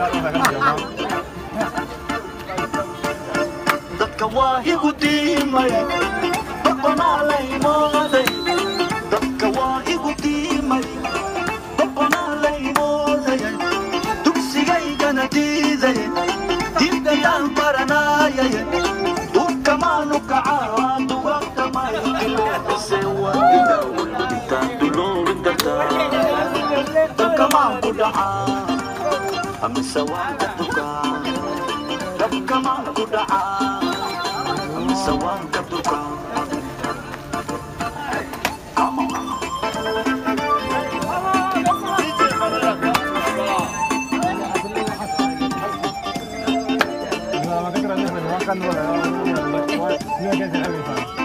dadka waa igu diimay boqonaalay mooday dadka waa igu diimay boqonaalay mooday dugsigaygana diiday diintayaan baranayay dukamaanu kacaa dugagtamay sewa intaan duloobin dartaa dakamaan ku dhacaa amise waan ka dukaa dakamaan ku dhacaa amise waan ka dukaa No, no, no, no, no, no, no, no, no, no, no, no, no, no, no,